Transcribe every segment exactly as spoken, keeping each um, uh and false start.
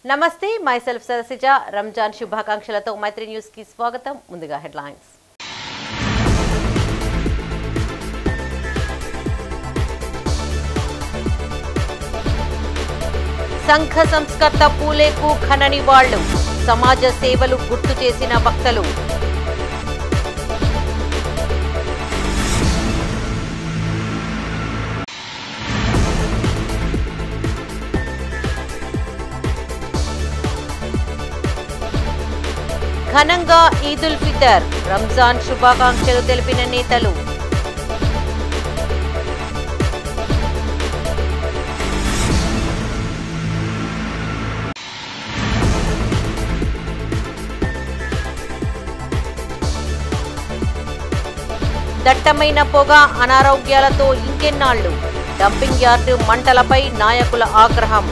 నమస్తే myself Sarasija Ramzan శుభాకాంక్షలతో Maitri news కి స్వాగతం. ముందుగా హెడ్లైన్స్. సంఘ సంస్కర్త పూలేకు ఘన నివాళులు, సమాజ సేవలు గుర్తు చేసిన వక్తలు. ఘనంగా ఈదుల్ ఫితర్, రంజాన్ శుభాకాంక్షలు తెలిపిన నేతలు. దట్టమైన పొగ, అనారోగ్యాలతో ఇంకెన్నాళ్లు, డంపింగ్ యార్డు మంటలపై నాయకుల ఆగ్రహం.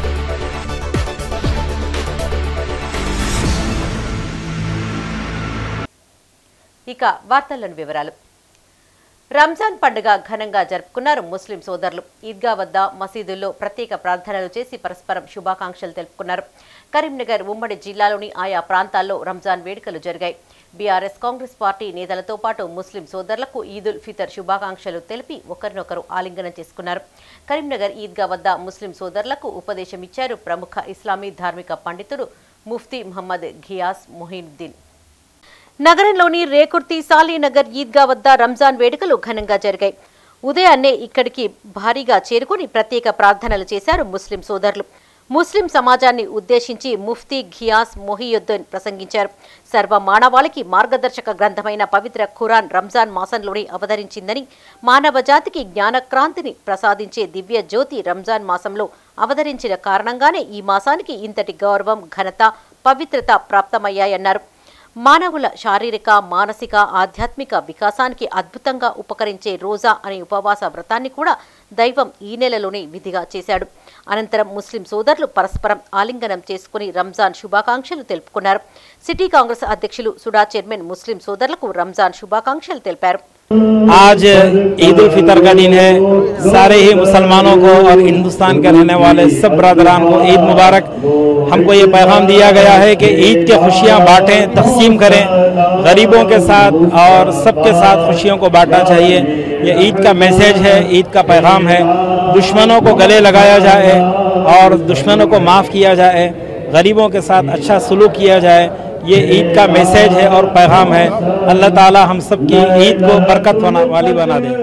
ఇక వార్తల్లోని వివరాలు. రంజాన్ పండుగ ఘనంగా జరుపుకున్నారు ముస్లిం సోదరులు. ఈద్గా వద్ద మసీదుల్లో ప్రత్యేక ప్రార్థనలు చేసి పరస్పరం శుభాకాంక్షలు తెలుపుకున్నారు. కరీంనగర్ ఉమ్మడి జిల్లాలోని ఆయా ప్రాంతాల్లో రంజాన్ వేడుకలు జరిగాయి. బీఆర్ఎస్ కాంగ్రెస్ పార్టీ నేతలతో పాటు ముస్లిం సోదరులకు ఈదుల్ ఫితర్ శుభాకాంక్షలు తెలిపి ఒకరినొకరు ఆలింగనం చేసుకున్నారు. కరీంనగర్ ఈద్గా వద్ద ముస్లిం సోదరులకు ఉపదేశం ఇచ్చారు ప్రముఖ ఇస్లామీ ధార్మిక పండితుడు ముఫ్తీ మహమ్మద్ ఘియాస్ మొహినుద్దీన్. నగరంలోని రేకుర్తి సాలీనగర్ ఈద్గా వద్ద రంజాన్ వేడుకలు ఘనంగా జరిగాయి. ఉదయాన్నే ఇక్కడికి భారీగా చేరుకుని ప్రత్యేక ప్రార్థనలు చేశారు ముస్లిం సోదరులు. ముస్లిం సమాజాన్ని ఉద్దేశించి ముఫ్తీ ఘియాస్ మొహియుద్దీన్ ప్రసంగించారు. సర్వ మానవాళికి మార్గదర్శక గ్రంథమైన పవిత్ర ఖురాన్ రంజాన్ మాసంలోనే అవతరించిందని, మానవ జాతికి జ్ఞానక్రాంతిని ప్రసాదించే దివ్య జ్యోతి రంజాన్ మాసంలో అవతరించిన కారణంగానే ఈ మాసానికి ఇంతటి గౌరవం, ఘనత, పవిత్రత ప్రాప్తమయ్యాయన్నారు. మానవుల శారీరక, మానసిక, ఆధ్యాత్మిక వికాసానికి అద్భుతంగా ఉపకరించే రోజా అనే ఉపవాస వ్రతాన్ని కూడా దైవం ఈ నెలలోనే విధిగా చేశాడు. అనంతరం ముస్లిం సోదరులు పరస్పరం ఆలింగనం చేసుకుని రంజాన్ శుభాకాంక్షలు తెలుపుకున్నారు. సిటీ కాంగ్రెస్ అధ్యక్షులు సుడా చైర్మన్ ముస్లిం సోదరులకు రంజాన్ శుభాకాంక్షలు తెలిపారు. आज ईद उल फितर का दिन है। सारे ही मुसलमानों को और हिंदुस्तान के रहने वाले सब बरदरान को ईद मुबारक। हमको ये पैगाम दिया गया है कि ईद के खुशियाँ बांटें, तकसीम करें, गरीबों के साथ और सबके साथ खुशियों को बांटना चाहिए। ये ईद का मैसेज है, ईद का पैगाम है। दुश्मनों को गले लगाया जाए और दुश्मनों को माफ़ किया जाए, गरीबों के साथ अच्छा सलूक किया जाए। ये ईद का मैसेज है और पैगाम है। अल्लाह ताला हम सब की ईद को बरकत वाली बना दे।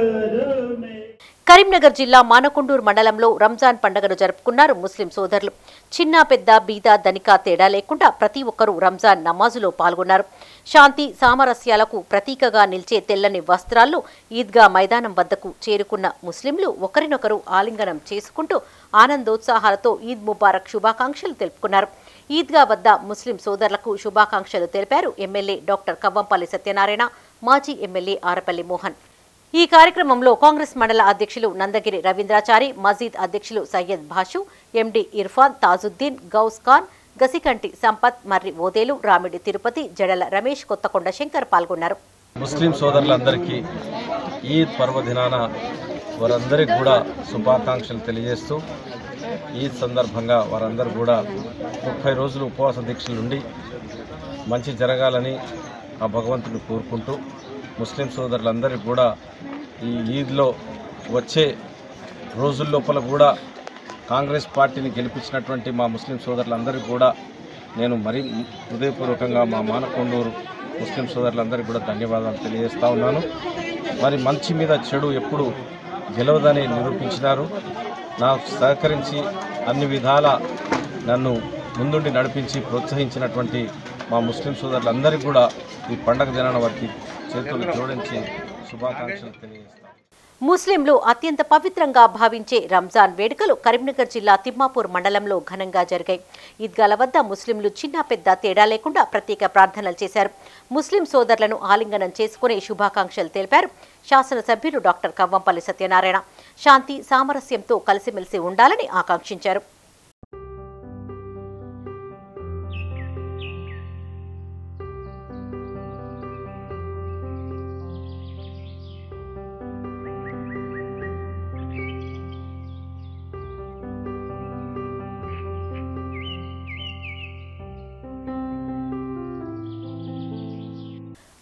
కరీంనగర్ జిల్లా మానకొండూరు మండలంలో రంజాన్ పండుగను జరుపుకున్నారు ముస్లిం సోదరులు. చిన్న పెద్ద, బీద ధనిక తేడా లేకుండా ప్రతి ఒక్కరూ రంజాన్ నమాజులో పాల్గొన్నారు. శాంతి సామరస్యాలకు ప్రతీకగా నిలిచే తెల్లని వస్త్రాల్లో ఈద్గా మైదానం వద్దకు చేరుకున్న ముస్లింలు ఒకరినొకరు ఆలింగనం చేసుకుంటూ ఆనందోత్సాహాలతో ఈద్ ముబారక్ శుభాకాంక్షలు తెలుపుకున్నారు. ఈద్గా వద్ద ముస్లిం సోదరులకు శుభాకాంక్షలు తెలిపారు ఎమ్మెల్యే డాక్టర్ కవ్వంపల్లి సత్యనారాయణ, మాజీ ఎమ్మెల్యే ఆరపల్లి మోహన్. ఈ కార్యక్రమంలో కాంగ్రెస్ మండల అధ్యక్షులు నందగిరి రవీంద్రాచారి, మజీద్ అధ్యక్షులు సయ్యద్ భాషు, ఎండి ఇర్ఫాన్, తాజుద్దీన్, గౌస్ ఖాన్, గసికంటి సంపత్, మర్రి ఓదేలు, రామిడి తిరుపతి, జడల రమేష్, కొత్తకొండ శంకర్ పాల్గొన్నారు. ముస్లిం సోదరులందరికీ ఈద్ పర్వదినాన వారందరికీ కూడా శుభాకాంక్షలు తెలియజేస్తూ ఈద్ సందర్భంగా వారందరూ కూడా ముప్పై రోజులు ఉపవాస దీక్షలు ఉండి మంచి జరగాలని ఆ భగవంతుని కోరుకుంటూ ముస్లిం సోదరులందరికీ కూడా ఈ ఈద్లో వచ్చే రోజుల లోపల కూడా కాంగ్రెస్ పార్టీని గెలిపించినటువంటి మా ముస్లిం సోదరులందరికీ కూడా నేను మరీ హృదయపూర్వకంగా మా మానకొండూరు ముస్లిం సోదరులందరికీ కూడా ధన్యవాదాలు తెలియజేస్తూ ఉన్నాను. మరి మంచి మీద చెడు ఎప్పుడు గెలవదని నిరూపించినారు. నాకు సహకరించి అన్ని విధాల నన్ను ముందుండి నడిపించి ప్రోత్సహించినటువంటి మా ముస్లిం సోదరులందరికీ కూడా ఈ పండగ దినాన వారికి చేతులు జోడించి శుభాకాంక్షలు తెలియజేస్తాను. ముస్లింలు అత్యంత పవిత్రంగా భావించే రంజాన్ వేడుకలు కరీంనగర్ జిల్లా తిమ్మాపూర్ మండలంలో ఘనంగా జరిగాయి. ఈద్గాల వద్ద ముస్లింలు చిన్న పెద్ద తేడా లేకుండా ప్రత్యేక ప్రార్థనలు చేశారు. ముస్లిం సోదరులను ఆలింగనం చేసుకుని శుభాకాంక్షలు తెలిపారు. శాసనసభ్యులు డాక్టర్ కవ్వంపల్లి సత్యనారాయణ శాంతి సామరస్యంతో కలిసిమెలిసి ఉండాలని ఆకాంక్షించారు.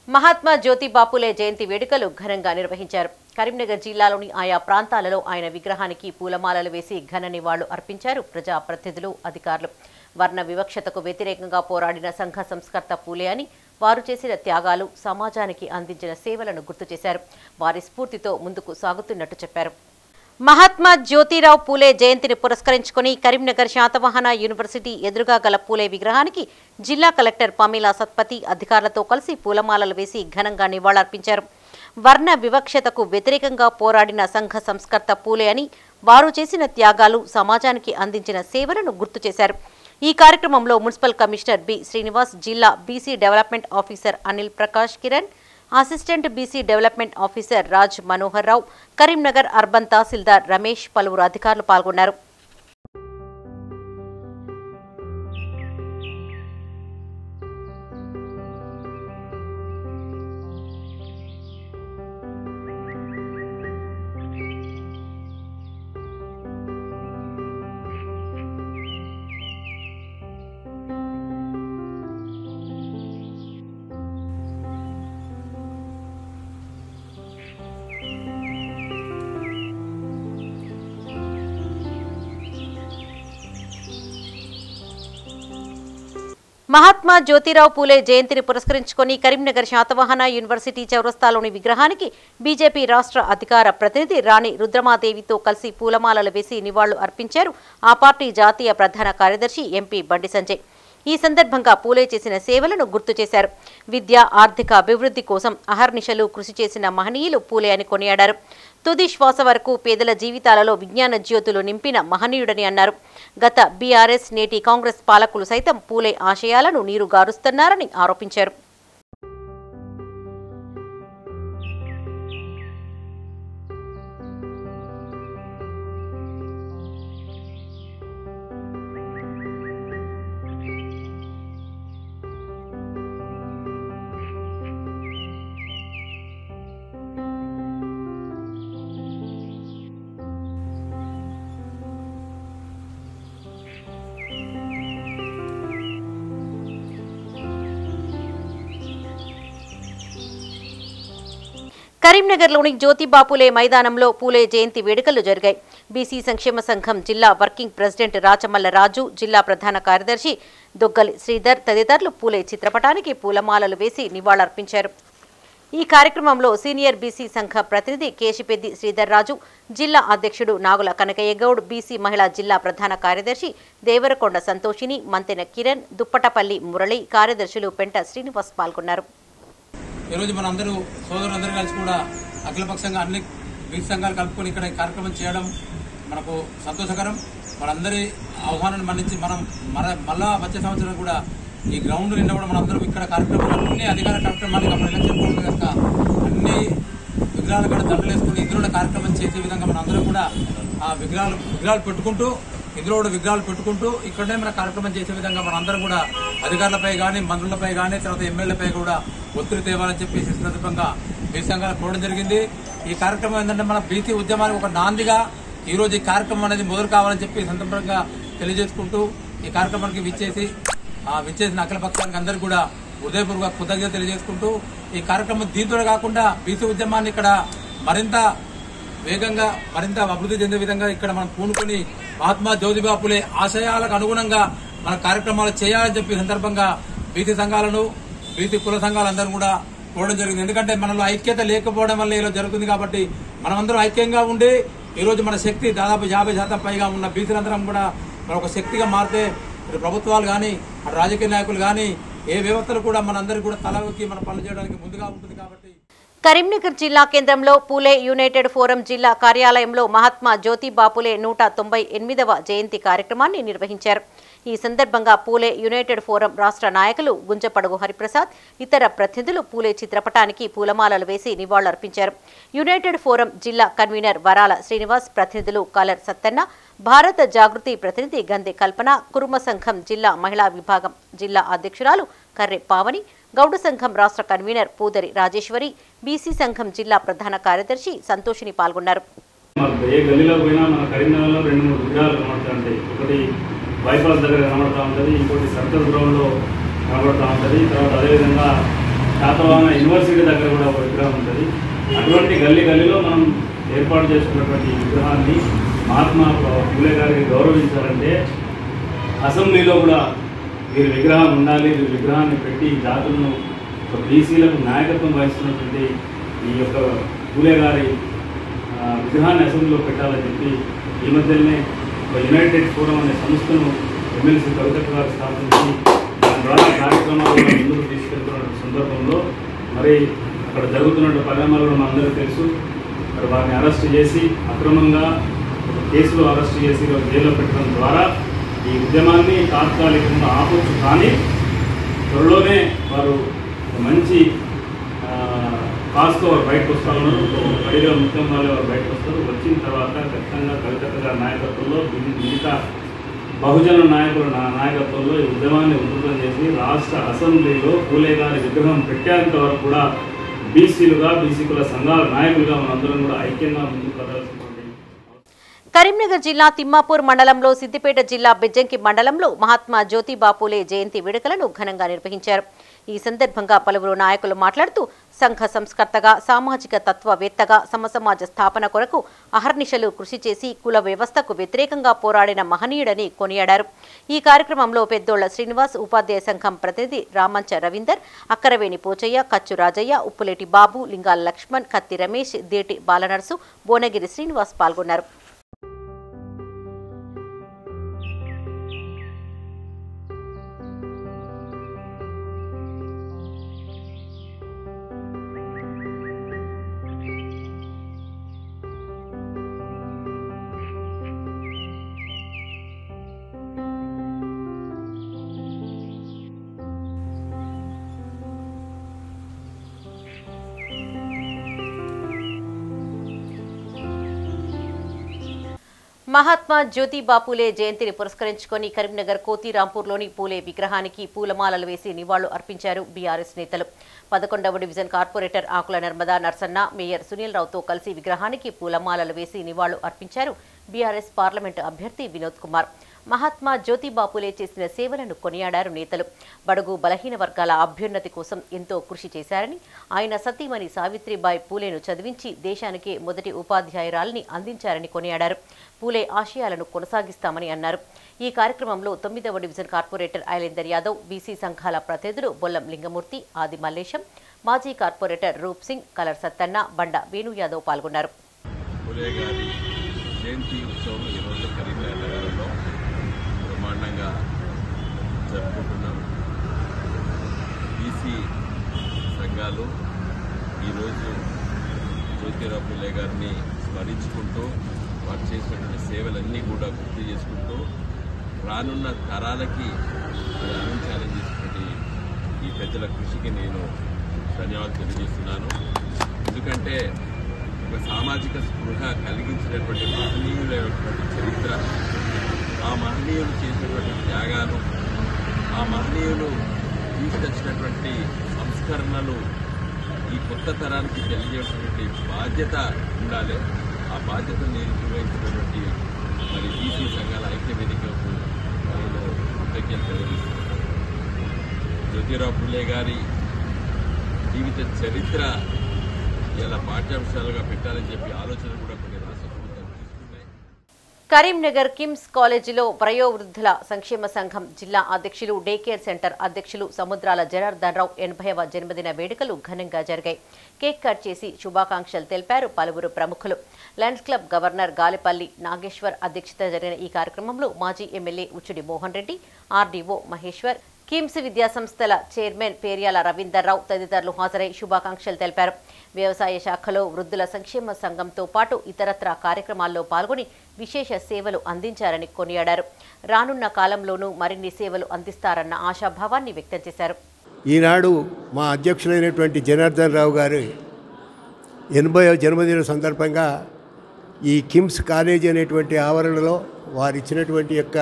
మహాత్మా జ్యోతిబా పూలే జయంతి వేడుకలు ఘనంగా నిర్వహించారు. కరీంనగర్ జిల్లాలోని ఆయా ప్రాంతాలలో ఆయన విగ్రహానికి పూలమాలలు వేసి ఘన నివాళులు అర్పించారు ప్రజాప్రతినిధులు, అధికారులు. వర్ణ వివక్షతకు వ్యతిరేకంగా పోరాడిన సంఘ సంస్కర్త పూలే అని, వారు చేసిన త్యాగాలు, సమాజానికి అందించిన సేవలను గుర్తు చేశారు. వారి స్ఫూర్తితో ముందుకు సాగుతున్నట్టు చెప్పారు. మహాత్మా జ్యోతిరావు పూలే జయంతిని పురస్కరించుకుని కరీంనగర్ శాతవాహన యూనివర్సిటీ ఎదురుగా గల పూలే విగ్రహానికి జిల్లా కలెక్టర్ పమీలా సత్పతి అధికారులతో కలిసి పూలమాలలు వేసి ఘనంగా నివాళులర్పించారు. వర్ణ వివక్షతకు వ్యతిరేకంగా పోరాడిన సంఘ సంస్కర్త పూలే అని, వారు చేసిన త్యాగాలు, సమాజానికి అందించిన సేవలను గుర్తు చేశారు. ఈ కార్యక్రమంలో మున్సిపల్ కమిషనర్ బి శ్రీనివాస్, జిల్లా BC development officer Anil Prakash Kiran, assistant BC development officer Raj Manohar Rao, Karimnagar urban tahsildar Ramesh, పలువురు అధికారులు పాల్గొన్నారు. మహాత్మా జ్యోతిరావు పూలే జయంతిని పురస్కరించుకుని కరీంనగర్ శాతవాహన యూనివర్సిటీ చౌరస్తాలోని విగ్రహానికి బీజేపీ రాష్ట్ర అధికార ప్రతినిధి రాణి రుద్రమాదేవితో కలిసి పూలమాలలు వేసి నివాళులు అర్పించారు ఆ పార్టీ జాతీయ ప్రధాన కార్యదర్శి ఎంపీ బండి సంజయ్. ఈ సందర్భంగా పూలే చేసిన సేవలను గుర్తు చేశారు. విద్య, ఆర్థిక అభివృద్ధి కోసం అహర్నిశలు కృషి చేసిన మహనీయులు పూలే అని కొనియాడారు. తుది శ్వాస వరకు పేదల జీవితాలలో విజ్ఞాన జ్యోతులు నింపిన మహనీయుడని అన్నారు. గత బీఆర్ఎస్, నేటి కాంగ్రెస్ పాలకులు సైతం పూలే ఆశయాలను నీరుగారుస్తున్నారని ఆరోపించారు. కరీంనగర్లోని జ్యోతిబా పూలే మైదానంలో పూలే జయంతి వేడుకలు జరిగాయి. బీసీ సంక్షేమ సంఘం జిల్లా వర్కింగ్ ప్రెసిడెంట్ రాచమల్ల రాజు, జిల్లా ప్రధాన కార్యదర్శి దొగ్గలి శ్రీధర్ తదితరులు పూలే చిత్రపటానికి పూలమాలలు వేసి నివాళులర్పించారు. ఈ కార్యక్రమంలో సీనియర్ బీసీ సంఘ ప్రతినిధి కేశిపెద్ది శ్రీధర్ రాజు, జిల్లా అధ్యక్షుడు నాగుల కనకయ్య గౌడ్, బీసీ మహిళా జిల్లా ప్రధాన కార్యదర్శి దేవరకొండ సంతోషిని, మంతెన కిరణ్, దుప్పటపల్లి మురళి, కార్యదర్శులు పెంట శ్రీనివాస్ పాల్గొన్నారు. ఈరోజు మనందరూ సోదరులందరూ కలిసి కూడా అఖిలపక్షంగా అన్ని బీసీ సంఘాలు కలుపుకొని ఇక్కడ కార్యక్రమం చేయడం మనకు సంతోషకరం. మనందరి ఆహ్వానాన్ని మన్నించి మనం మన మళ్ళా వచ్చే సంవత్సరం కూడా ఈ గ్రౌండ్ నిండా కూడా మనందరం ఇక్కడ కార్యక్రమాలు అన్ని అధికార కార్యక్రమాలు అప్పుడు ఎలక్షన్ పోతుంది కనుక అన్ని విగ్రహాలు కూడా దండలు వేసుకుని ఇందులో కార్యక్రమం చేసే విధంగా మనందరం కూడా ఆ విగ్రహాలు విగ్రహాలు పెట్టుకుంటూ ఇందులో కూడా విగ్రహాలు పెట్టుకుంటూ ఇక్కడనే మన కార్యక్రమం చేసే విధంగా మనందరం కూడా అధికారులపై కానీ, మంత్రులపై కానీ, తర్వాత ఎమ్మెల్యేలపై కూడా ఒత్తిడి తేవాలని చెప్పేసి సందర్భంగా బీసీ సంఘాలు కోవడం జరిగింది. ఈ కార్యక్రమం ఏంటంటే మన బీసీ ఉద్యమానికి ఒక నాందిగా ఈ రోజు ఈ కార్యక్రమం అనేది మొదలు కావాలని చెప్పి సందర్భంగా తెలియజేసుకుంటూ ఈ కార్యక్రమానికి విచ్చేసి ఆ విచ్చేసిన అఖిల పక్షానికి అందరికీ కూడా హృదయపూర్వక కృతజ్ఞత తెలియజేసుకుంటూ ఈ కార్యక్రమం దీంతో కాకుండా బీసీ ఉద్యమాన్ని ఇక్కడ మరింత వేగంగా మరింత అభివృద్ధి చెందే విధంగా ఇక్కడ మనం పూనుకొని మహాత్మా జ్యోతిబా పూలే ఆశయాలకు అనుగుణంగా మన కార్యక్రమాలు చేయాలని చెప్పి సందర్భంగా బీసీ సంఘాలను, బీసీ కుల సంఘాలందరూ కూడా కోవడం జరిగింది. ఎందుకంటే మనలో ఐక్యత లేకపోవడం వల్ల ఇలా జరుగుతుంది. కాబట్టి మనమందరం ఐక్యంగా ఉండి ఈ రోజు మన శక్తి దాదాపు యాభై శాతం పైగా ఉన్న బీసీలందరం కూడా మన ఒక శక్తిగా మారితే ఇటు ప్రభుత్వాలు కానీ, అటు రాజకీయ నాయకులు కానీ, ఏ వ్యవస్థలు కూడా మనందరికీ కూడా తలవకి మన పనులు చేయడానికి ముందుగా ఉంటుంది. కాబట్టి కరీంనగర్ జిల్లా కేంద్రంలో పూలే యునైటెడ్ ఫోరం జిల్లా కార్యాలయంలో మహాత్మా జ్యోతిబా పూలే నూట తొంభై ఎనిమిదవ జయంతి కార్యక్రమాన్ని నిర్వహించారు. ఈ సందర్భంగా పూలే యునైటెడ్ ఫోరం రాష్ట్ర నాయకులు గుంజపడుగు హరిప్రసాద్, ఇతర ప్రతినిధులు పూలే చిత్రపటానికి పూలమాలలు వేసి నివాళులర్పించారు. యునైటెడ్ ఫోరం జిల్లా కన్వీనర్ వరాల శ్రీనివాస్, ప్రతినిధులు కాలర్ సత్తన్న, భారత జాగృతి ప్రతినిధి గంధె కల్పన, కురుమ సంఘం జిల్లా మహిళా విభాగం జిల్లా అధ్యక్షురాలు కర్రె పావని, గౌడ సంఘం రాష్ట్ర కన్వీనర్ పూదరి రాజేశ్వరి, బీసీ సంఘం జిల్లా ప్రధాన కార్యదర్శి సంతోషిని పాల్గొన్నారు. బైపాస్ దగ్గర కనబడతా ఉంటుంది, ఇంకోటి సర్కల్ గ్రౌండ్లో కనబడతా ఉంటుంది. తర్వాత అదేవిధంగా శాతవాహన యూనివర్సిటీ దగ్గర కూడా ఒక విగ్రహం ఉంటుంది. అటువంటి గల్లీ గల్లీలో మనం ఏర్పాటు చేసుకున్నటువంటి విగ్రహాన్ని మహాత్మా ఫూలే గారికి గౌరవించాలంటే అసెంబ్లీలో కూడా వీరి విగ్రహం ఉండాలి, వీరి విగ్రహాన్ని పెట్టి జాతులను ఒక బీసీలకు నాయకత్వం వహిస్తున్నటువంటి ఈ యొక్క ఫూలే గారి విగ్రహాన్ని అసెంబ్లీలో పెట్టాలని చెప్పి ఈ మధ్యనే ఒక యునైటెడ్ ఫోరం అనే సంస్థను ఎమ్మెల్సీ కవితక్క గారు స్థాపించి దాని ద్వారా కార్యక్రమాలు ముందుకు తీసుకెళ్తున్న సందర్భంలో మరి అక్కడ జరుగుతున్న పరిణామాలు మనందరికీ తెలుసు. మరి వారిని అరెస్ట్ చేసి అక్రమంగా ఒక కేసులో అరెస్ట్ చేసి జైల్లో పెట్టడం ద్వారా ఈ ఉద్యమాన్ని తాత్కాలికంగా ఆపొచ్చు. కానీ త్వరలోనే వారు మంచి కాస్తో వారు బయటకు వస్తారు, పడిగా ముఖ్యం వాళ్ళు వారు బయటకు వస్తారు. వచ్చిన తర్వాత ఖచ్చితంగా కవితక్క గారి నాయకత్వంలో మిగతా బహుజన నాయకుల నాయకత్వంలో ఈ ఉద్యమాన్ని ఉధృతం చేసి రాష్ట్ర అసెంబ్లీలో ఫూలే గారి విగ్రహం పెట్టేంత వరకు కూడా బీసీలుగా బీసీకుల సంఘాల నాయకులుగా మనందరం కూడా ఐక్యంగా ముందుకు కదలాల్సింది. కరీంనగర్ జిల్లా తిమ్మాపూర్ మండలంలో సిద్దిపేట జిల్లా బెజ్జంకి మండలంలో మహాత్మా జ్యోతిబా పూలే జయంతి వేడుకలను ఘనంగా నిర్వహించారు. ఈ సందర్భంగా పలువురు నాయకులు మాట్లాడుతూ సంఘ సంస్కర్తగా, సామాజిక తత్వవేత్తగా సమసమాజ స్థాపన కొరకు అహర్నిశలు కృషి చేసి కుల వ్యవస్థకు వ్యతిరేకంగా పోరాడిన మహనీయుడని కొనియాడారు. ఈ కార్యక్రమంలో పెద్దోళ్ల శ్రీనివాస్, ఉపాధ్యాయ సంఘం ప్రతినిధి రామంచ రవీందర్, అక్కరవేణి పోచయ్య, కచ్చు రాజయ్య, ఉప్పులేటి బాబు, లింగాల లక్ష్మణ్, కత్తి రమేష్, దేటి బాలనర్సు, బోనగిరి శ్రీనివాస్ పాల్గొన్నారు. మహాత్మా జ్యోతిబా పూలే జయంతిని పురస్కరించుకొని కరీంనగర్ కోతిరాంపూర్లోని పూలే విగ్రహానికి పూలమాలలు వేసి నివాళులు అర్పించారు బీఆర్ఎస్ నేతలు. పదకొండవ division corporator Akula Narmada Narsanna, mayor Sunil రావుతో కలిసి విగ్రహానికి పూలమాలలు వేసి నివాళులు అర్పించారు బీఆర్ఎస్ పార్లమెంటు అభ్యర్థి వినోద్ కుమార్. మహాత్మా జ్యోతిబా పూలే చేసిన సేవలను కొనియాడారు నేతలు. బడుగు బలహీన వర్గాల అభ్యున్నతి కోసం ఎంతో కృషి చేశారని, ఆయన సతీమణి సావిత్రిబాయి పూలేను చదివించి దేశానికే మొదటి ఉపాధ్యాయురాలిని అందించారని కొనియాడారు. పూలే ఆశయాలను కొనసాగిస్తామని అన్నారు. ఈ కార్యక్రమంలో తొమ్మిదవ division corporator Ailender Yadav, BC సంఘాల ప్రతినిధులు బొల్లం లింగమూర్తి, ఆది మల్లేశం, మాజీ కార్పొరేటర్ రూప్ సింగ్, కలర్ సత్తన్న, బండ వేణు యాదవ్ పాల్గొన్నారు. బ్రహ్మాండంగా జరుపుకుంటున్నాం. బీసీ సంఘాలు ఈరోజు జ్యోతిరావు పూలే గారిని స్మరించుకుంటూ వారు చేసినటువంటి సేవలన్నీ కూడా గుర్తు చేసుకుంటూ రానున్న తరాలకి అది అందించాలని చేసినటువంటి ఈ పెద్దల కృషికి నేను ధన్యవాదాలు తెలియజేస్తున్నాను. ఎందుకంటే ఒక సామాజిక స్పృహ కలిగించినటువంటి మహనీయులైనటువంటి చరిత్ర, ఆ మహనీయులు చేసినటువంటి త్యాగాలు, ఆ మహనీయులు తీసుకొచ్చినటువంటి సంస్కరణలు ఈ కొత్త తరానికి తెలియజేసినటువంటి బాధ్యత ఉండాలి. ఆ బాధ్యతను నిర్వహించినటువంటి మరి బీసీ సంఘాల ఐక్య వేదికకు నేను కృతజ్ఞత తెలియజేస్తున్నాను. జ్యోతిరావు పూలే గారి జీవిత చరిత్ర ఇలా పాఠ్యాంశాలుగా పెట్టాలని చెప్పి ఆలోచన కూడా కొన్ని రాష్ట్ర ప్రభుత్వాలు తీసుకున్నాయి. కరీంనగర్ కిమ్స్ కాలేజీలో వయోవృద్ధుల సంక్షేమ సంఘం జిల్లా అధ్యక్షులు, డే కేర్ సెంటర్ అధ్యక్షులు సముద్రాల జనార్దన్ రావు ఎనభైవ జన్మదిన వేడుకలు ఘనంగా జరిగాయి. కేక్ కట్ చేసి శుభాకాంక్షలు తెలిపారు పలువురు ప్రముఖులు. Lions club governor Galipalli Nageshwar అధ్యక్షత జరిగిన ఈ కార్యక్రమంలో మాజీ ఎమ్మెల్యే ఉచ్చుడి మోహన్ రెడ్డి, ఆర్డీఓ మహేశ్వర్, కిమ్స్ విద్యాసంస్థల చైర్మన్ పేర్యాల రవీందర్ రావు తదితరులు హాజరై శుభాకాంక్షలు తెలిపారు. వ్యవసాయ శాఖలో వృద్ధుల సంక్షేమ సంఘంతో పాటు ఇతరత్రా కార్యక్రమాల్లో పాల్గొని విశేష సేవలు అందించారని కొనియాడారు. రానున్న కాలంలోనూ మరిన్ని సేవలు అందిస్తారన్న ఆశాభావాన్ని వ్యక్తం చేశారు. ఈనాడు మా అధ్యక్షులైనటువంటి జనార్దన్ రావు గారు ఎనభైవ జన్మదిన సందర్భంగా ఈ కిమ్స్ కాలేజీ అనేటువంటి ఆవరణలో వారు ఇచ్చినటువంటి యొక్క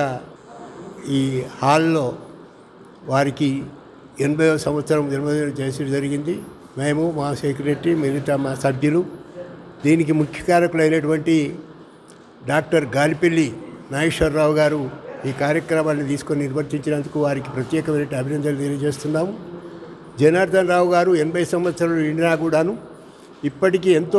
ఈ హాల్లో వారికి ఎనభైవ సంవత్సరం జన్మదినం చేసడం జరిగింది. మేము మా సెక్రటరీ, మిగతా మా సభ్యులు, దీనికి ముఖ్య కారకులైనటువంటి డాక్టర్ గాలిపల్లి నాగేశ్వరరావు గారు ఈ కార్యక్రమాన్ని తీసుకొని నిర్వర్తించినందుకు వారికి ప్రత్యేకమైన అభినందనలు తెలియజేస్తున్నాము. జనార్దన్ రావు గారు ఎనభై సంవత్సరాలు నిండినా కూడాను ఇప్పటికీ ఎంతో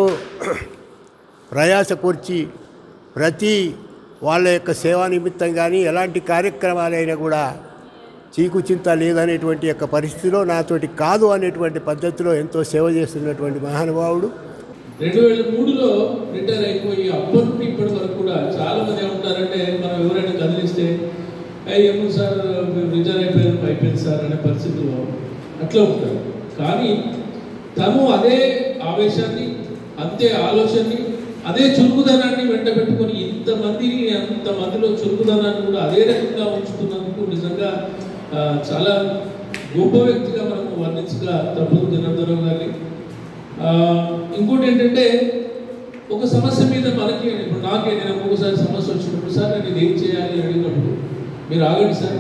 ప్రయాస కూర్చి ప్రతి వాళ్ళ యొక్క సేవా నిమిత్తం కానీ ఎలాంటి కార్యక్రమాలైనా కూడా చీకుచింత లేదనేటువంటి యొక్క పరిస్థితిలో నాతోటి కాదు అనేటువంటి పద్ధతిలో ఎంతో సేవ చేస్తున్నటువంటి మహానుభావుడు. రెండు వేల మూడులో రిటైర్ అయిపోయి అప్పటి నుండి ఇప్పటి వరకు కూడా చాలా మంది ఏమంటారంటే మనం ఎవరైనా కదిలిస్తే ఏమో సార్ రిటైర్ అయిపోయారు అయిపోయింది సార్ అనే పరిస్థితిలో అట్లా ఉంటారు. కానీ తను అదే ఆవేశాన్ని అంతే ఆలోచనని అదే చురుకుదనాన్ని వెంట పెట్టుకొని ఇంతమందిని అంతమందిలో చురుకుదనాన్ని కూడా అదే రకంగా ఉంచుతున్నందుకు నిజంగా చాలా గొప్ప వ్యక్తిగా మనము వర్ణించగా తప్పదు జనార్దన్ రావు గారిని. ఇంకోటి ఏంటంటే ఒక సమస్య మీద మనకి ఇప్పుడు నాకే నేను ఒక్కొక్కసారి సమస్య వచ్చినప్పుడు సార్ నేను ఇది ఏం చేయాలి అని అడిగినప్పుడు మీరు ఆగండి సార్,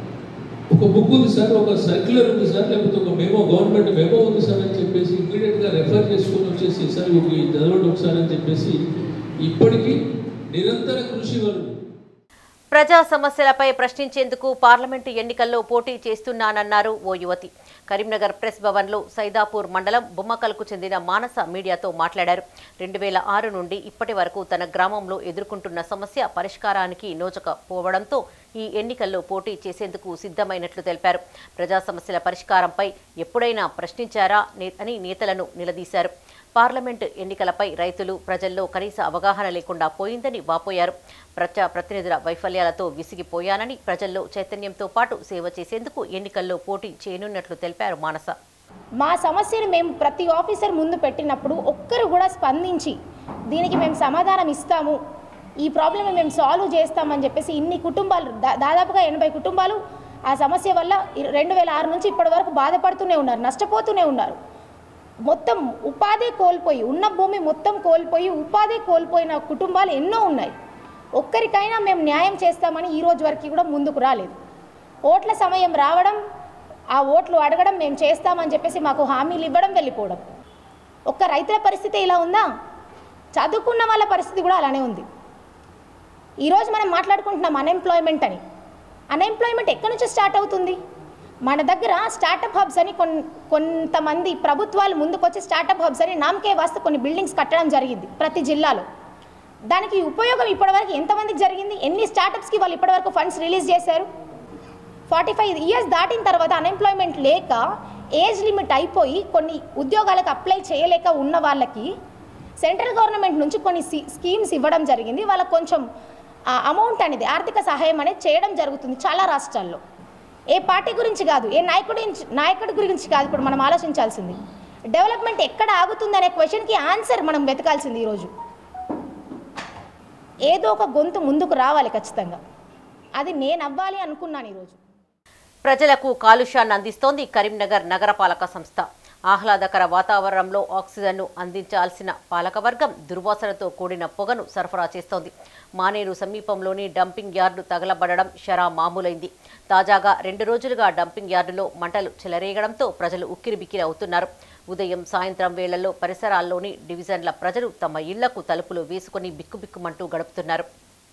ఒక బుక్ ఉంది సార్, ఒక సర్క్యులర్ ఉంది సార్, లేకపోతే ఒక మెమో గవర్నమెంట్ మెమో ఉంది సార్ అని చెప్పేసి ఇమీడియట్గా రెఫర్ చేసుకొని వచ్చేసి సార్ ఇది చదవండి ఒకసారి అని చెప్పేసి ఇప్పటికీ నిరంతర కృషి వరకు ప్రజా సమస్యలపై ప్రశ్నించేందుకు పార్లమెంటు ఎన్నికల్లో పోటీ చేస్తున్నానన్నారు ఓ యువతి. కరీంనగర్ ప్రెస్ భవన్లో సైదాపూర్ మండలం బొమ్మకల్కు చెందిన మానస మీడియాతో మాట్లాడారు. రెండు వేల ఆరు నుండి ఇప్పటి వరకు తన గ్రామంలో ఎదుర్కొంటున్న సమస్య పరిష్కారానికి నోచకపోవడంతో ఈ ఎన్నికల్లో పోటీ చేసేందుకు సిద్ధమైనట్లు తెలిపారు. ప్రజా సమస్యల పరిష్కారంపై ఎప్పుడైనా ప్రశ్నించారా అని నేతలను నిలదీశారు. పార్లమెంటు ఎన్నికలపై రైతులు ప్రజల్లో కనీస అవగాహన లేకుండా పోయిందని వాపోయారు. ప్రజా ప్రతినిధుల వైఫల్యాలతో విసిగిపోయానని ప్రజల్లో చైతన్యంతో పాటు సేవ చేసేందుకు ఎన్నికల్లో పోటీ చేయనున్నట్లు తెలిపారు మానస. మా సమస్యను మేము ప్రతి ఆఫీసర్ ముందు పెట్టినప్పుడు ఒక్కరు కూడా స్పందించి దీనికి మేము సమాధానం ఇస్తాము, ఈ ప్రాబ్లమ్ మేము సాల్వ్ చేస్తామని చెప్పేసి ఇన్ని కుటుంబాలు దాదాపుగా ఎనభై కుటుంబాలు ఆ సమస్య వల్ల రెండు వేల ఆరు నుంచి ఇప్పటి వరకు బాధపడుతూనే ఉన్నారు, నష్టపోతూనే ఉన్నారు. మొత్తం ఉపాధి కోల్పోయి ఉన్న భూమి మొత్తం కోల్పోయి ఉపాధి కోల్పోయిన కుటుంబాలు ఎన్నో ఉన్నాయి. ఒక్కరికైనా మేము న్యాయం చేస్తామని ఈ రోజు వరకు కూడా ముందుకు రాలేదు. ఓట్ల సమయం రావడం, ఆ ఓట్లు అడగడం, మేము చేస్తామని చెప్పేసి మాకు హామీలు ఇవ్వడం, వెళ్ళిపోవడం. ఒక్క రైతుల పరిస్థితి ఇలా ఉందా? చదువుకున్న వాళ్ళ పరిస్థితి కూడా అలానే ఉంది. ఈరోజు మనం మాట్లాడుకుంటున్నాం అన్ఎంప్లాయ్మెంట్ అని. అన్ఎంప్లాయ్మెంట్ ఎక్కడి నుంచి స్టార్ట్ అవుతుంది? మన దగ్గర స్టార్టప్ హబ్స్ అని కొన్ కొంతమంది ప్రభుత్వాలు ముందుకొచ్చి స్టార్టప్ హబ్స్ అని నామకే వాస్తు కొన్ని బిల్డింగ్స్ కట్టడం జరిగింది ప్రతి జిల్లాలో. దానికి ఉపయోగం ఇప్పటివరకు ఎంతమందికి జరిగింది? ఎన్ని స్టార్టప్స్కి వాళ్ళు ఇప్పటివరకు ఫండ్స్ రిలీజ్ చేశారు? ఫార్టీ ఫైవ్ ఇయర్స్ దాటిన తర్వాత అన్ఎంప్లాయ్మెంట్ లేక ఏజ్ లిమిట్ అయిపోయి కొన్ని ఉద్యోగాలకు అప్లై చేయలేక ఉన్న వాళ్ళకి సెంట్రల్ గవర్నమెంట్ నుంచి కొన్ని స్కీమ్స్ ఇవ్వడం జరిగింది. వాళ్ళకు కొంచెం అమౌంట్ అనేది ఆర్థిక సహాయం అనేది చేయడం జరుగుతుంది చాలా రాష్ట్రాల్లో. ఏ పార్టీ గురించి కాదు, ఏ నాయకుడి నాయకుడి గురించి కాదు ఇప్పుడు మనం ఆలోచించాల్సింది. డెవలప్మెంట్ ఎక్కడ ఆగుతుంది అనే క్వశ్చన్కి ఆన్సర్ మనం వెతకాల్సింది. ఈరోజు ఏదో ఒక గొంతు ముందుకు రావాలి ఖచ్చితంగా. అది నేను అవ్వాలి అనుకున్నాను. ఈరోజు ప్రజలకు కాలుష్యాన్ని అందిస్తోంది కరీంనగర్ నగరపాలక సంస్థ. ఆహ్లాదకర వాతావరణంలో ఆక్సిజన్ను అందించాల్సిన పాలకవర్గం దుర్వాసనతో కూడిన పొగను సరఫరా చేస్తోంది. మానేరు సమీపంలోని డంపింగ్ యార్డు తగలబడడం షరా మామూలైంది. తాజాగా రెండు రోజులుగా డంపింగ్ యార్డులో మంటలు చెలరేగడంతో ప్రజలు ఉక్కిరిబిక్కిరి అవుతున్నారు. ఉదయం సాయంత్రం వేళల్లో పరిసరాల్లోని డివిజన్ల ప్రజలు తమ ఇళ్లకు తలుపులు వేసుకుని బిక్కుబిక్కుమంటూ గడుపుతున్నారు.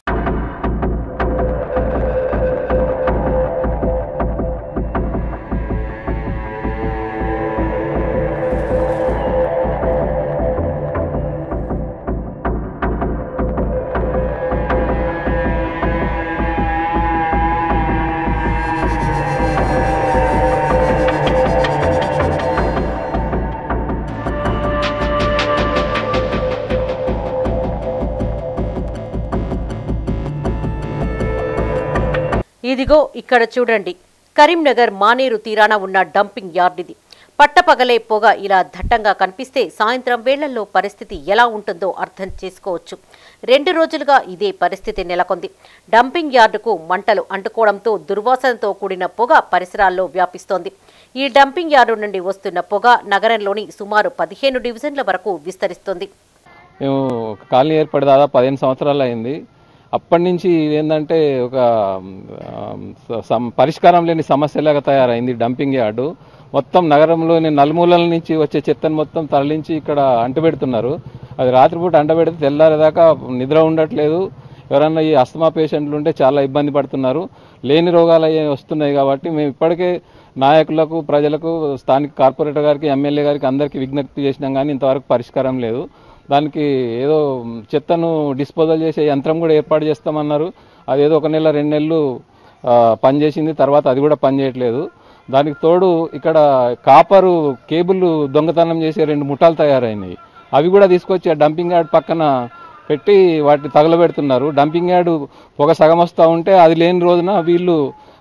ఇదిగో ఇక్కడ చూడండి, కరీంనగర్ మానేరు తీరాన ఉన్న డంపింగ్ యార్డ్ ఇది. పట్టపగలే పొగ ఇలా దట్టంగా కనిపిస్తే సాయంత్రం వేళ్లలో పరిస్థితి ఎలా ఉంటుందో అర్థం చేసుకోవచ్చు. రెండు రోజులుగా ఇదే పరిస్థితి నెలకొంది. డంపింగ్ యార్డుకు మంటలు అంటుకోవడంతో దుర్వాసనతో కూడిన పొగ పరిసరాల్లో వ్యాపిస్తోంది. ఈ డంపింగ్ యార్డు నుండి వస్తున్న పొగ నగరంలోని సుమారు పదిహేను డివిజన్ల వరకు విస్తరిస్తుంది. మేము కాలనీ ఏర్పడి దాదాపు పదిహేను సంవత్సరాలు అయింది. అప్పటి నుంచి ఏంటంటే ఒక పరిష్కారం లేని సమస్యలాగా తయారైంది డంపింగ్ యార్డు. మొత్తం నగరంలోని నలుమూలల నుంచి వచ్చే చెత్తను మొత్తం తరలించి ఇక్కడ అంటబెడుతున్నారు. అది రాత్రిపూట అంటబెడితే తెల్లారేదాకా నిద్ర ఉండట్లేదు. ఎవరన్నా ఈ అస్తమా పేషెంట్లు ఉంటే చాలా ఇబ్బంది పడుతున్నారు. లేని రోగాలు వస్తున్నాయి కాబట్టి మేము ఇప్పటికే నాయకులకు, ప్రజలకు, స్థానిక కార్పొరేటర్ గారికి, ఎమ్మెల్యే గారికి అందరికీ విజ్ఞప్తి చేసినాం కానీ ఇంతవరకు పరిష్కారం లేదు. దానికి ఏదో చెత్తను డిస్పోజల్ చేసే యంత్రం కూడా ఏర్పాటు చేస్తామన్నారు. అదేదో ఒక నెల రెండు నెలలు పనిచేసింది, తర్వాత అది కూడా పనిచేయట్లేదు. దానికి తోడు ఇక్కడ కాపరు కేబుల్ దొంగతనం చేసే రెండు ముఠాలు తయారైనాయి. అవి కూడా తీసుకొచ్చి ఆ డంపింగ్ యార్డ్ పక్కన పెట్టి వాటిని తగలబెడుతున్నారు. డంపింగ్ యార్డు పొగ సగం వస్తూ ఉంటే అది లేని రోజున వీళ్ళు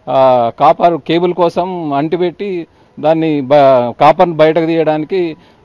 కాపర్ కేబుల్ కోసం అంటిపెట్టి దాన్ని కాపర్ను బయటకు తీయడానికి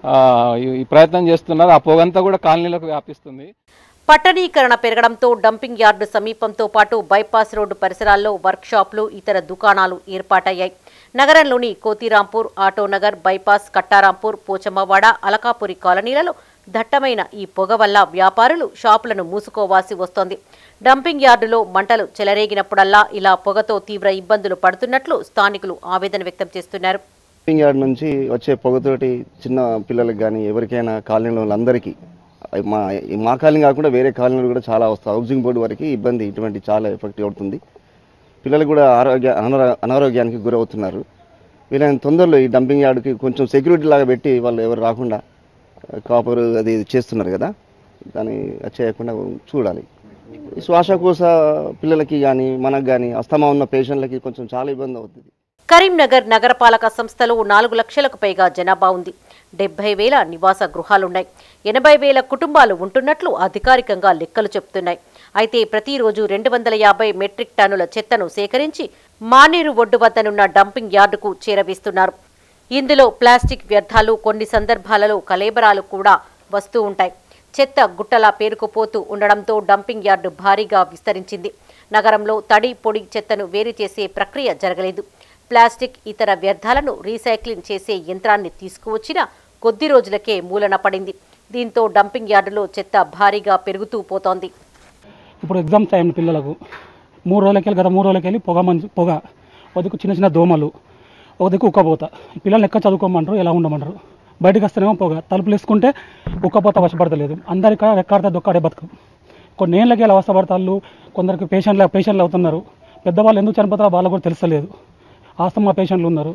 ఈ ప్రయత్నం చేస్తున్నారు. ఆ పొగంతా కూడా కాలనీలకు వ్యాపిస్తుంది. పట్టణీకరణ పెరగడంతో డంపింగ్ యార్డు సమీపంతో పాటు బైపాస్ రోడ్డు పరిసరాల్లో వర్క్షాపులు, ఇతర దుకాణాలు ఏర్పాటయ్యాయి. నగరంలోని కోతిరాంపూర్, ఆటోనగర్, బైపాస్, కట్టారాంపూర్, పోచమ్మవాడ, అలకాపురి కాలనీలలో దట్టమైన ఈ పొగ వల్ల వ్యాపారులు షాపులను మూసుకోవాల్సి వస్తోంది. డంపింగ్ యార్డులో మంటలు చెలరేగినప్పుడల్లా ఇలా పొగతో తీవ్ర ఇబ్బందులు పడుతున్నట్లు స్థానికులు ఆవేదన వ్యక్తం చేస్తున్నారు. డంపింగ్ యార్డ్ నుంచి వచ్చే పొగతోటి చిన్న పిల్లలకు కానీ ఎవరికైనా కాలనీలో వాళ్ళందరికీ, మా మా కాలనీ కాకుండా వేరే కాలనీలు కూడా చాలా వస్తాయి. హౌసింగ్ బోర్డు వరకు ఇబ్బంది ఇటువంటి చాలా ఎఫెక్ట్ అవుతుంది. పిల్లలు కూడా ఆరోగ్య అనారోగ్యానికి గురవుతున్నారు. వీళ్ళని తొందరలో ఈ డంపింగ్ యార్డుకి కొంచెం సెక్యూరిటీ లాగా పెట్టి వాళ్ళు ఎవరు రాకుండా కాపర్ అది చేస్తున్నారు కదా, దాన్ని చేయకుండా చూడాలి. శ్వాసకోశ పిల్లలకి కానీ మనకు కానీ అస్తమా ఉన్న పేషెంట్లకి కొంచెం చాలా ఇబ్బంది అవుతుంది. కరీంనగర్ నగరపాలక సంస్థలో నాలుగు లక్షలకు పైగా జనాభా ఉంది. డెబ్బై వేల నివాస గృహాలున్నాయి. ఎనభై వేల కుటుంబాలు ఉంటున్నట్లు అధికారికంగా లెక్కలు చెబుతున్నాయి. అయితే ప్రతిరోజు రెండు వందల యాభై మెట్రిక్ టన్నుల చెత్తను సేకరించి మానేరు ఒడ్డు వద్దనున్న డంపింగ్ యార్డుకు చేరవేస్తున్నారు. ఇందులో ప్లాస్టిక్ వ్యర్థాలు, కొన్ని సందర్భాలలో కలేబరాలు కూడా వస్తూ ఉంటాయి. చెత్త గుట్టలా పేరుకుపోతూ ఉండడంతో డంపింగ్ యార్డు భారీగా విస్తరించింది. నగరంలో తడి, పొడి చెత్తను వేరు చేసే ప్రక్రియ జరగలేదు. ప్లాస్టిక్, ఇతర వ్యర్థాలను రీసైక్లింగ్ చేసే యంత్రాన్ని తీసుకువచ్చిన కొద్ది రోజులకే మూలన పడింది. దీంతో డంపింగ్ యార్డులో చెత్త భారీగా పెరుగుతూ పోతోంది. ఇప్పుడు ఎగ్జామ్స్ టైం పిల్లలకు మూడు రోజులకెళ్ళి గత మూడు రోజులకెళ్ళి పొగ మంచి పొగ ఒక చిన్న చిన్న దోమలు, ఒక దిక్కు ఉక్కపోత. పిల్లల్ని ఎక్కడ చదువుకోమంటారు, ఎలా ఉండమంటారు. బయటకు వస్తేనేమో పొగ, తలుపులు వేసుకుంటే ఉక్కపోత వశపడతలేదు. అందరికీ రెక్కాడితే దొక్కాడే బతుకు. కొన్ని ఏళ్ళకి ఎలా అవస్థపడతారు. కొందరికి పేషెంట్లు పేషెంట్లు అవుతున్నారు. పెద్దవాళ్ళు ఎందుకు చనిపోతారో వాళ్ళకు కూడా తెలుస్తలేదు. ఆస్తమా పేషెంట్లు ఉన్నారు.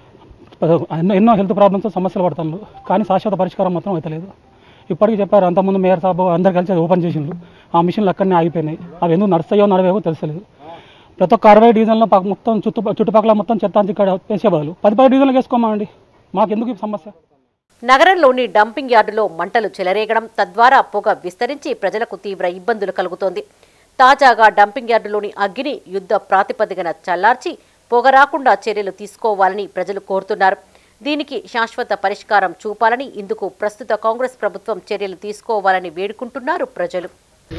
ఎన్నో హెల్త్ ప్రాబ్లమ్స్ సమస్యలు పడుతున్నారు. కానీ శాశ్వత పరిష్కారం మాత్రం అవుతలేదు. ఇప్పటికీ చెప్పారు, అంతకుముందు మేయర్ సాబ్ అందరు కలిసి ఓపెన్ చేసిండ్రు. ఆ మిషన్లు అక్కడనే ఆగిపోయినాయి. అవి ఎందుకు నడుస్తాయో నడవేవో తెలుసలేదు. ప్రతి ఒక్క అరవై డివిజన్లో మొత్తం చుట్టూ చుట్టుపక్కల మొత్తం చెత్త ఇక్కడ వేసే బదులు పది పది డివిజన్లకు వేసుకోమండి. మాకెందుకు ఈ సమస్య? నగరంలోని డంపింగ్ యార్డులో మంటలు చెలరేగడం, తద్వారా పొగ విస్తరించి ప్రజలకు తీవ్ర ఇబ్బందులు కలుగుతోంది. తాజాగా డంపింగ్ యార్డులోని అగ్గిని యుద్ధ ప్రాతిపదికన చల్లార్చి పొగ రాకుండా చర్యలు తీసుకోవాలని ప్రజలు కోరుతున్నారు. దీనికి శాశ్వత పరిష్కారం చూపాలని, ఇందుకు ప్రస్తుత కాంగ్రెస్ ప్రభుత్వం చర్యలు తీసుకోవాలని వేడుకుంటున్నారు ప్రజలు.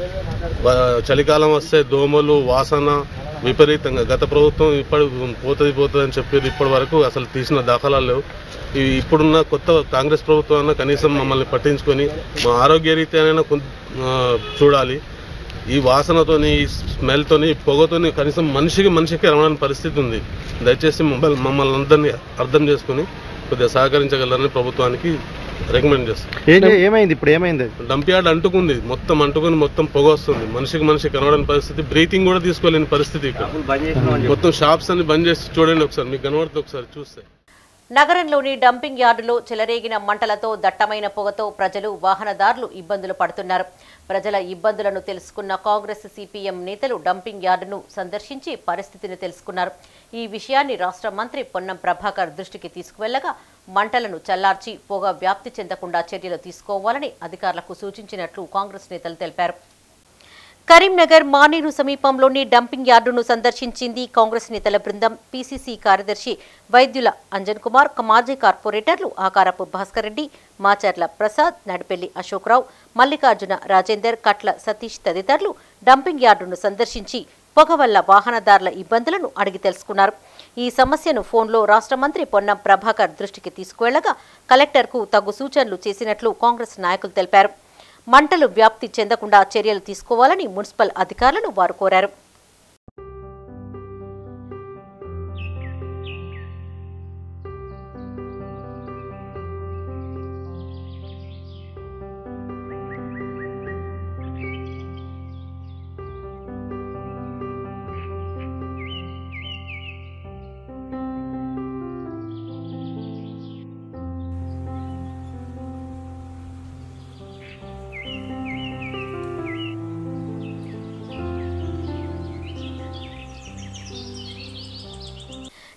చలికాలం వస్తే దోమలు, వాసన విపరీతంగా గత ప్రభుత్వం ఇప్పటి పోతుంది పోతుంది అని చెప్పేది ఇప్పటి వరకు అసలు తీసిన దాఖలాలు లేవు. ఇప్పుడున్న కొత్త కాంగ్రెస్ ప్రభుత్వం అన్న కనీసం మమ్మల్ని పట్టించుకొని మా ఆరోగ్య రీత్యానైనా చూడాలి. ఈ వాసనతోని, ఈ స్మెల్తోని, పొగతోని కనీసం మనిషికి మనిషికి రమణని పరిస్థితి ఉంది. దయచేసి మమ్మల్ని మమ్మల్ని అందరినీ అర్థం చేసుకుని కొద్దిగా సహకరించగలరని ప్రభుత్వానికి రికమెండ్ చేస్తాం. ఏమైంది ఇప్పుడు? ఏమైంది? డంప్ యార్డ్ అంటుకుంది, మొత్తం అంటుకుని మొత్తం పొగ వస్తుంది. మనిషికి మనిషి కనబడని పరిస్థితి, బ్రీతింగ్ కూడా తీసుకోలేని పరిస్థితి. ఇక్కడ మొత్తం షాప్స్ అన్ని బంద్ చేసి చూడండి ఒకసారి, మీకు కనబడుతుంది ఒకసారి చూస్తే. నగరంలోని డంపింగ్ యార్డులో చెలరేగిన మంటలతో దట్టమైన పొగతో ప్రజలు, వాహనదారులు ఇబ్బందులు పడుతున్నారు. ప్రజల ఇబ్బందులను తెలుసుకున్న కాంగ్రెస్, సిపిఎం నేతలు డంపింగ్ యార్డును సందర్శించి పరిస్థితిని తెలుసుకున్నారు. ఈ విషయాన్ని రాష్ట్ర మంత్రి పొన్నం ప్రభాకర్ దృష్టికి తీసుకువెళ్లగా మంటలను చల్లార్చి పొగ వ్యాప్తి చెందకుండా చర్యలు తీసుకోవాలని అధికారులకు సూచించినట్లు కాంగ్రెస్ నేతలు తెలిపారు. కరీంనగర్ మానేరు సమీపంలోని డంపింగ్ యార్డును సందర్శించింది కాంగ్రెస్ నేతల బృందం. పీసీసీ కార్యదర్శి వైద్యుల అంజన్ కుమార్, మాజీ కార్పొరేటర్లు ఆకారపు భాస్కర్ రెడ్డి, మాచర్ల ప్రసాద్, నడిపెల్లి అశోక్రావు, మల్లికార్జున రాజేందర్, కట్ల సతీష్ తదితరులు డంపింగ్ యార్డును సందర్శించి పొగ వల్ల వాహనదారుల ఇబ్బందులను అడిగి తెలుసుకున్నారు. ఈ సమస్యను ఫోన్లో రాష్ట్ర మంత్రి పొన్నం ప్రభాకర్ దృష్టికి తీసుకువెళ్లగా కలెక్టర్కు తగు సూచనలు చేసినట్లు కాంగ్రెస్ నాయకులు తెలిపారు. మంటలు వ్యాప్తి చెందకుండా చర్యలు తీసుకోవాలని మున్సిపల్ అధికారులను వారు కోరారు.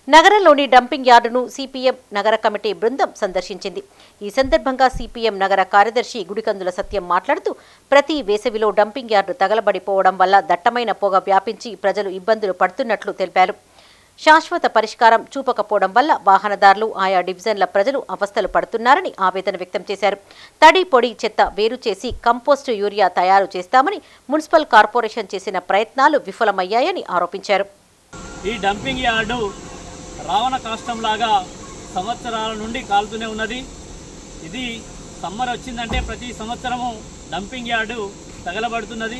నగరంలోని డంపింగ్ యార్డును సిపిఎం నగర కమిటీ బృందం సందర్శించింది. ఈ సందర్భంగా సిపిఎం నగర కార్యదర్శి గుడికందుల సత్యం మాట్లాడుతూ ప్రతి వేసవిలో డంపింగ్ యార్డు తగలబడిపోవడం వల్ల దట్టమైన పొగ వ్యాపించి ప్రజలు ఇబ్బందులు పడుతున్నట్లు తెలిపారు. శాశ్వత పరిష్కారం చూపకపోవడం వల్ల వాహనదారులు ఆయా డివిజన్ల ప్రజలు అవస్థలు పడుతున్నారని ఆవేదన వ్యక్తం చేశారు. తడి పొడి చెత్త వేరు చేసి కంపోస్టు యూరియా తయారు చేస్తామని మున్సిపల్ కార్పొరేషన్ చేసిన ప్రయత్నాలు విఫలమయ్యాయని ఆరోపించారు. ఈ డంపింగ్ యార్డు రావణ కాష్టంలాగా సంవత్సరాల నుండి కాలుతూనే ఉన్నది. ఇది సమ్మర్ వచ్చిందంటే ప్రతి సంవత్సరము డంపింగ్ యార్డు తగలబడుతున్నది.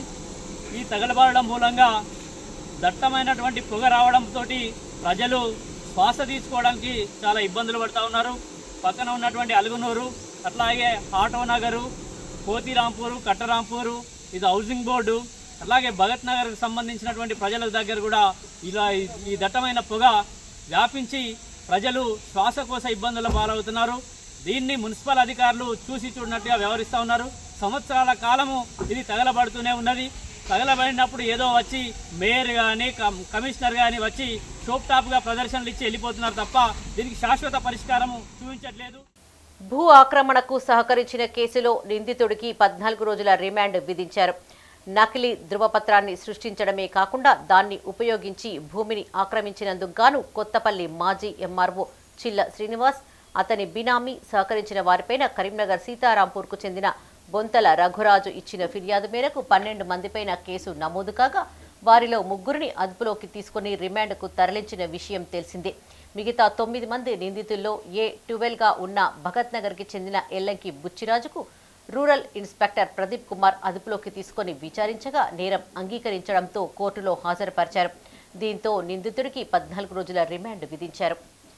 ఈ తగలబడడం మూలంగా దట్టమైనటువంటి పొగ రావడంతో ప్రజలు శ్వాస తీసుకోవడానికి చాలా ఇబ్బందులు పడుతూ ఉన్నారు. పక్కన ఉన్నటువంటి అలుగునూరు, అట్లాగే ఆటో నగరు, పోతిరాంపూరు, కట్టరాంపూరు, ఇది హౌసింగ్ బోర్డు, అలాగే భగత్ నగర్కి సంబంధించినటువంటి ప్రజల దగ్గర కూడా ఇలా ఈ దట్టమైన పొగ వ్యాపించి ప్రజలు శ్వాసకోశ ఇబ్బందుల పాలవుతున్నారు. దీన్ని మున్సిపల్ అధికారులు చూసి చూడనట్టుగా వ్యవహరిస్తూ ఉన్నారు. సంవత్సరాల కాలము ఇది తగలబడుతూనే ఉన్నది. తగలబడినప్పుడు ఏదో వచ్చి మేయర్ కానీ కమిషనర్ కానీ వచ్చి షోప్ టాప్గా ప్రదర్శనలు ఇచ్చి వెళ్ళిపోతున్నారు తప్ప దీనికి శాశ్వత పరిష్కారము చూపించట్లేదు. భూ ఆక్రమణకు సహకరించిన కేసులో నిందితుడికి పద్నాలుగు రోజుల రిమాండ్ విధించారు. నకిలీ ధృవపత్రాన్ని సృష్టించడమే కాకుండా దాన్ని ఉపయోగించి భూమిని ఆక్రమించినందుకు గాను కొత్తపల్లి మాజీ ఎంఆర్ఓ చిల్ల శ్రీనివాస్, అతని బినామీ సహకరించిన వారిపైన కరీంనగర్ సీతారాంపూర్కు చెందిన బొంతల రఘురాజు ఇచ్చిన ఫిర్యాదు మేరకు పన్నెండు మందిపైన కేసు నమోదు కాగా వారిలో ముగ్గురిని అదుపులోకి తీసుకుని రిమాండ్కు తరలించిన విషయం తెలిసిందే. మిగతా తొమ్మిది మంది నిందితుల్లో ఏ ట్వెల్వ్గా ఉన్న భగత్ నగర్కి చెందిన ఎల్లంకి బుచ్చిరాజుకు రూరల్ ఇన్స్పెక్టర్ ప్రదీప్ కుమార్ అదుపులోకి తీసుకుని విచారించగా నేరం అంగీకరించడంతో కోర్టులో హాజరుపరిచారు. దీంతో నిందితుడికి పద్నాలుగు రోజుల రిమాండ్ విధించారు.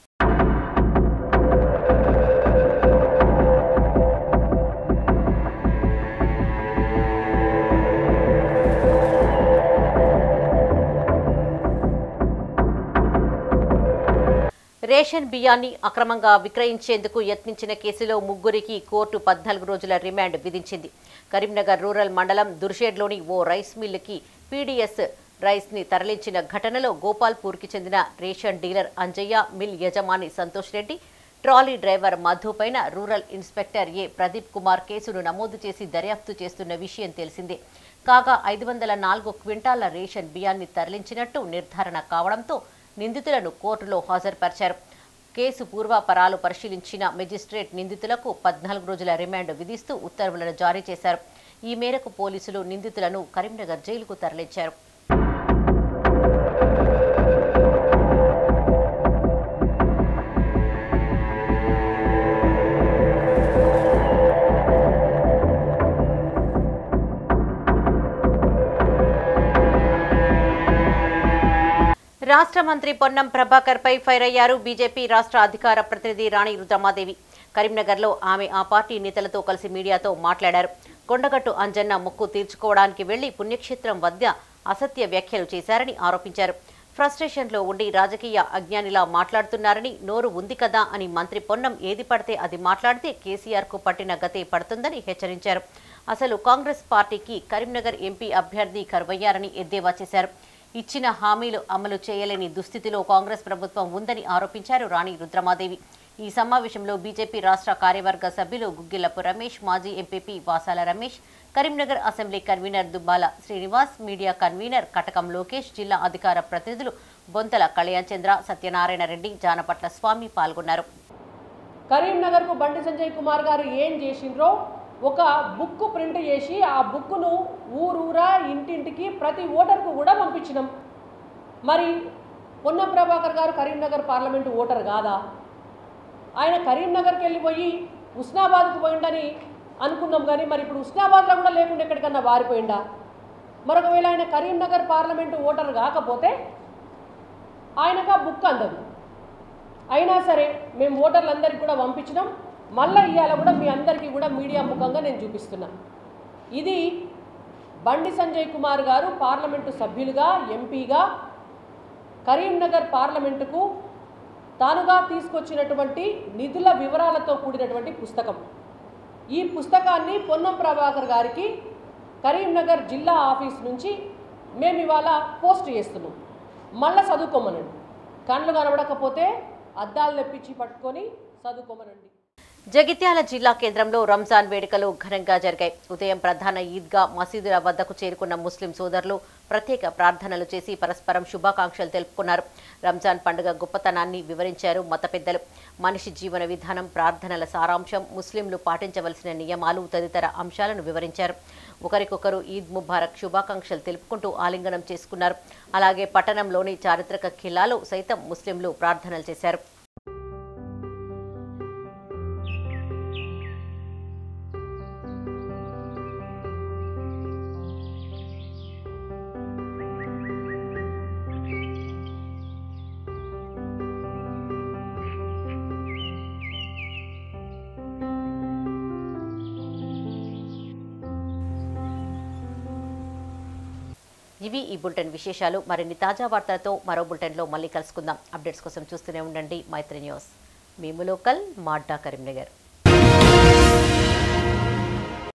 రేషన్ బియ్యాన్ని అక్రమంగా విక్రయించేందుకు యత్నించిన కేసులో ముగ్గురికి కోర్టు పద్నాలుగు రోజుల రిమాండ్ విధించింది. కరీంనగర్ రూరల్ మండలం దుర్షేడ్లోని ఓ రైస్ మిల్లుకి పీడీఎస్ రైస్ ని తరలించిన ఘటనలో గోపాల్పూర్కి చెందిన రేషన్ డీలర్ అంజయ్య, మిల్ యజమాని సంతోష్ రెడ్డి, ట్రాలీ డ్రైవర్ మధు పైన rural inspector A Pradeep Kumar కేసును నమోదు చేసి దర్యాప్తు చేస్తున్న విషయం తెలిసిందే. కాగా ఐదు వందల నాలుగు క్వింటాల రేషన్ బియ్యాన్ని తరలించినట్టు నిర్ధారణ కావడంతో నిందితులను కోర్టులో హాజరుపరిచారు. కేసు పూర్వాపరాలు పరిశీలించిన మెజిస్ట్రేట్ నిందితులకు పద్నాలుగు రోజుల రిమాండ్ విధిస్తూ ఉత్తర్వులను జారీ చేశారు. ఈ మేరకు పోలీసులు నిందితులను కరీంనగర్ జైలుకు తరలించారు. రాష్ట్ర మంత్రి పొన్నం ప్రభాకర్ పై ఫైర్ అయ్యారు బీజేపీ రాష్ట్ర అధికార ప్రతినిధి రాణి రుద్రమాదేవి. కరీంనగర్లో ఆమె ఆ పార్టీ నేతలతో కలిసి మీడియాతో మాట్లాడారు. కొండగట్టు అంజన్న మొక్కు తీర్చుకోవడానికి వెళ్లి పుణ్యక్షేత్రం వద్ద అసత్య వ్యాఖ్యలు చేశారని ఆరోపించారు. ఫ్రస్ట్రేషన్లో ఉండి రాజకీయ అజ్ఞానిలా మాట్లాడుతున్నారని, నోరు ఉంది కదా అని మంత్రి పొన్నం ఏది పడితే అది మాట్లాడితే కేసీఆర్కు పట్టిన గతే పడుతుందని హెచ్చరించారు. అసలు కాంగ్రెస్ పార్టీకి కరీంనగర్ ఎంపీ అభ్యర్థి కరువయ్యారని ఎద్దేవా చేశారు. ఇచ్చిన హామీలు అమలు చేయలేని దుస్థితిలో కాంగ్రెస్ ప్రభుత్వం ఉందని ఆరోపించారు రాణి రుద్రమాదేవి. ఈ సమావేశంలో బీజేపీ రాష్ట్ర కార్యవర్గ సభ్యులు గుగ్గిలపు రమేష్, మాజీ MPP Vasala Ramesh, Karimnagar assembly convener Dubbala Srinivas, media convener Katakam Lokesh, జిల్లా అధికార ప్రతినిధులు బొంతల కళ్యాణ్ చంద్ర, సత్యనారాయణ రెడ్డి, జానపట్ల స్వామి పాల్గొన్నారు. కరీంనగర్కు బండి సంజయ్ కుమార్ గారు ఏం చేసిండ్రో ఒక బుక్ ప్రింట్ చేసి ఆ బుక్ను ఊరూరా ఇంటింటికి ప్రతి ఓటర్కు కూడా పంపించినాం. మరి పొన్నం ప్రభాకర్ గారు కరీంనగర్ పార్లమెంటు ఓటర్ కాదా? ఆయన కరీంనగర్కి వెళ్ళిపోయి ఉస్నాబాద్కు పోయిండని అనుకున్నాం, కానీ మరి ఇప్పుడు ఉస్నాబాద్లో కూడా లేకుండా ఎక్కడికన్నా వారిపోయిండా? మరొకవేళ ఆయన కరీంనగర్ పార్లమెంటు ఓటర్ కాకపోతే ఆయనకు ఆ బుక్ అందదు. అయినా సరే మేము ఓటర్లందరికీ కూడా పంపించినాం. మళ్ళీ ఇవాళ కూడా మీ అందరికీ కూడా మీడియా ముఖంగా నేను చూపిస్తున్నా. ఇది బండి సంజయ్ కుమార్ గారు పార్లమెంటు సభ్యులుగా, ఎంపీగా కరీంనగర్ పార్లమెంటుకు తానుగా తీసుకొచ్చినటువంటి నిధుల వివరాలతో కూడినటువంటి పుస్తకం. ఈ పుస్తకాన్ని పొన్నం ప్రభాకర్ గారికి కరీంనగర్ జిల్లా ఆఫీస్ నుంచి మేము ఇవాళ పోస్ట్ చేస్తున్నాం. మళ్ళీ చదువుకోమనండి. కళ్ళు కనబడకపోతే అద్దాలు తెప్పించి పట్టుకొని చదువుకోమనండి. జగిత్యాల జిల్లా కేంద్రంలో రంజాన్ వేడుకలు ఘనంగా జరిగాయి. ఉదయం ప్రధాన ఈద్గా మసీదుల వద్దకు చేరుకున్న ముస్లిం సోదరులు ప్రత్యేక ప్రార్థనలు చేసి పరస్పరం శుభాకాంక్షలు తెలుపుకున్నారు. రంజాన్ పండుగ గొప్పతనాన్ని వివరించారు మత పెద్దలు. మనిషి జీవన విధానం, ప్రార్థనల సారాంశం, ముస్లింలు పాటించవలసిన నియమాలు తదితర అంశాలను వివరించారు. ఒకరికొకరు ఈద్ ముబారక్ శుభాకాంక్షలు తెలుపుకుంటూ ఆలింగనం చేసుకున్నారు. అలాగే పట్టణంలోని చారిత్రక ఖిల్లాలో సైతం ముస్లింలు ప్రార్థనలు చేశారు. ఇవి ఈ బులెటిన్ విశేషాలు. మరిన్ని తాజా వార్తలతో మరో బులెటిన్లో మళ్ళీ కలుసుకుందాం. అప్డేట్స్ కోసం చూస్తూనే ఉండండి మైత్రి న్యూస్. మేము లోకల్, మాడ్డా, కరీంనగర్.